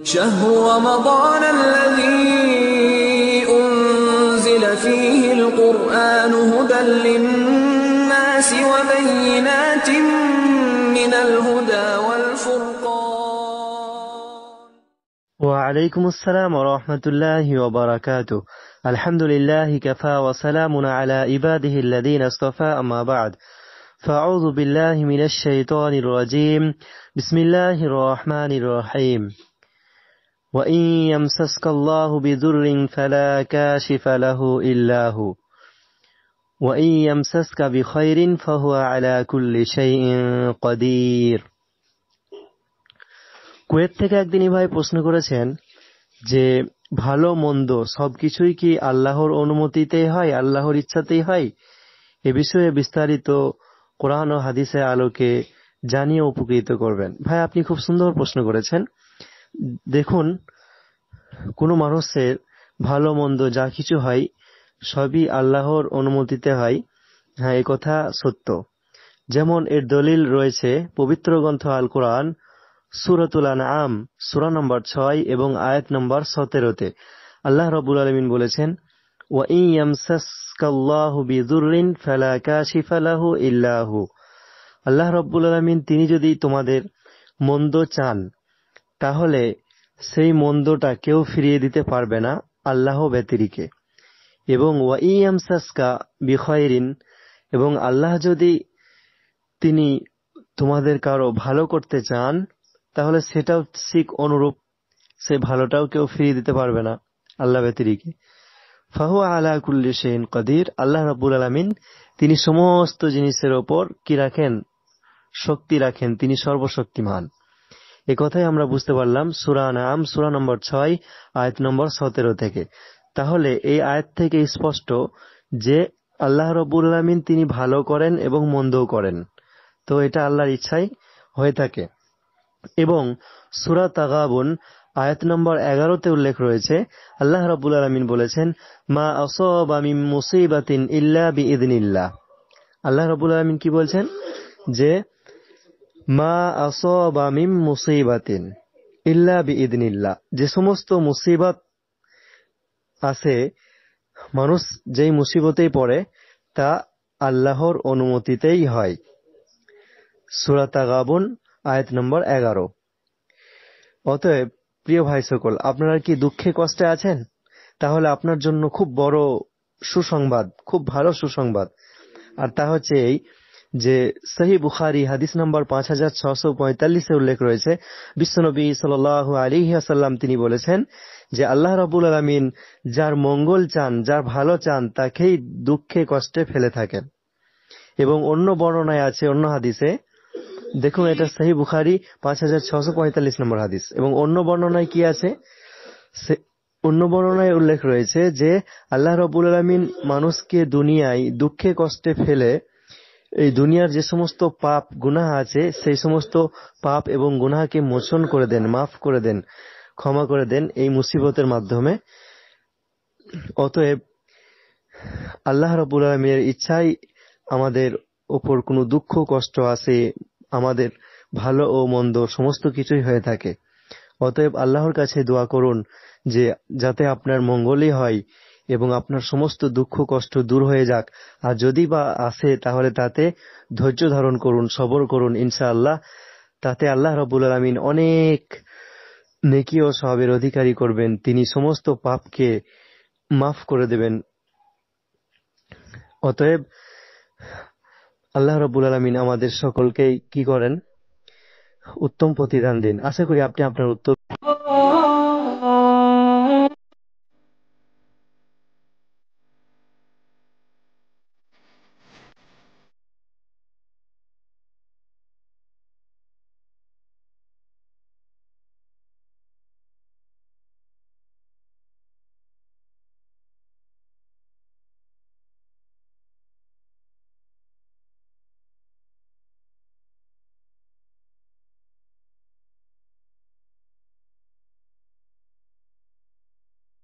شهر رمضان الذي أنزل فيه القرآن هدى للناس وبينات من الهدى والفرقان. وعليكم السلام ورحمة الله وبركاته. الحمد لله كفى وسلام على عباده الذين اصطفى أما بعد فأعوذ بالله من الشيطان الرجيم بسم الله الرحمن الرحيم وإن يمسسك الله بضر فلا كاشف له إلا هو وإن يمسسك بخير فهو على كل شيء قدير. Kuwait থেকে একদিনই ভাই প্রশ্ন করেছেন যে ভালো মন্দ সবকিছুই কি আল্লাহর অনুমতিতেই হয়, আল্লাহর ইচ্ছাতেই হয়? এ বিষয়ে বিস্তারিত কোরআন ও হাদিসের আলোকে জানিয়ে উপকৃত করবেন। ভাই আপনি খুব সুন্দর প্রশ্ন করেছেন। দেখুন, কোনো মানুষের ভালো মন্দ যা কিছু হয় সবই আল্লাহর অনুমতিতে হয়। হ্যাঁ, এই কথা সত্য। যেমন এর দলিল রয়েছে পবিত্র গ্রন্থ আল কোরআন সূরাতুল আনআম সূরা নম্বর 6 এবং আয়াত নম্বর 17-তে আল্লাহ রাব্বুল আলামিন বলেছেন, ওয়া ইন ইয়ামসাসকাল্লাহু বিদুররিন ফালা কাশিফা লাহু ইল্লা হু। আল্লাহ রাব্বুল আলামিন তিনি যদি তোমাদের মন্দ চান তাহলে সেই মন্দটা কেউ ফিরিয়ে দিতে পারবে না আল্লাহ ব্যতিরেকে। এবং ওয়া ইন ইয়ামসাসকা বিখাইরিন, এবং আল্লাহ যদি তিনি তোমাদের কারো ভালো করতে চান তাহলে সেটাও ঠিক অনুরূপ, সে ভালোটাও কেউ ফিরিয়ে দিতে পারবে না আল্লাহ ব্যতিরেকে। ফাহুয়া আলা কুল্লি শাইইন কাদির, আল্লাহ রাব্বুল আলামিন তিনি সমস্ত জিনিসের ওপর কি রাখেন? শক্তি রাখেন, তিনি সর্বশক্তিমান। এই কথাই আমরা বুঝতে পারলাম সূরা আনআম সূরা নম্বর 6 আয়াত নম্বর 17 থেকে। তাহলে এই আয়াত থেকে স্পষ্ট যে আল্লাহ রাব্বুল আলামিন তিনি ভালো করেন এবং মন্দও করেন, তো এটা আল্লাহর ইচ্ছাই হয়ে থাকে। এবং সূরা তাগাবুন আয়াত নম্বর 11-তে উল্লেখ রয়েছে আল্লাহ রাব্বুল আলামিন বলেছেন, মা আসাবা মিন মুসিবাতিন ইল্লা বিইذনিল্লাহ। আল্লাহ রাব্বুল আলামিন কি বলছেন? যে মা আসাবা মিন মুসিবাতিন ইল্লা বিইذনিল্লাহ, যে সমস্ত মুসিবত আছে, মানুষ যেই মুসিবতেই পড়ে তা আল্লাহর অনুমতিতেই হয়। সূরা তাগাবুন আয়াত নম্বর 11। অতএব প্রিয় ভাই সকল, আপনারা কি দুঃখে কষ্টে আছেন? তাহলে আপনার জন্য খুব বড় সুসংবাদ, খুব ভালো সুসংবাদ। আর তা হচ্ছে এই যে সহিহ বুখারী হাদিস নম্বর 5645-এ উল্লেখ রয়েছে বিশ্বনবী সাল্লাল্লাহু আলাইহি ওয়াসাল্লাম তিনি বলেছেন যে আল্লাহ রাব্বুল আলামিন যার মঙ্গল চান, যার ভালো চান, তাকেই দুঃখে কষ্টে ফেলে থাকেন। এবং অন্য বর্ণনায় আছে, অন্য হাদিসে দেখুন, এটা সহিহ বুখারী 5645 নম্বর হাদিস। এবং অন্য বর্ণনায় কি আছে? অন্য বর্ণনায় উল্লেখ রয়েছে যে আল্লাহ রাব্বুল আলামিন মানুষকে দুনিয়ায় দুঃখে কষ্টে ফেলে এই দুনিয়ার যে সমস্ত পাপ গুনাহ আছে সেই সমস্ত পাপ এবং গুনাহকে মোচন করে দেন, মাফ করে দেন, ক্ষমা করে দেন এই মুসিবতের মাধ্যমে। অতএব আল্লাহ রাব্বুল আলামিনের ইচ্ছাই আমাদের উপর কোনো দুঃখ কষ্ট আসে, আমাদের ভালো ও মন্দ সমস্ত কিছুই হয়ে থাকে। অতএব আল্লাহর কাছে দোয়া করুন যে যাতে আপনার মঙ্গলই হয় এবং আপনার সমস্ত দুঃখ কষ্ট দূর হয়ে যাক। আর যদি বা আসে তাহলে তাতে ধৈর্য ধারণ করুন, সবর করুন, ইনশাআল্লাহ তাতে আল্লাহ রাব্বুল আলামিন অনেক নেকি ও সওয়াবের অধিকারী করবেন, তিনি সমস্ত পাপকে মাফ করে দেবেন। অতএব আল্লাহ রাব্বুল আলামিন আমাদের সকলকে কি করেন? উত্তম প্রতিদান দিন। আশা করি আপনি আপনার উত্তর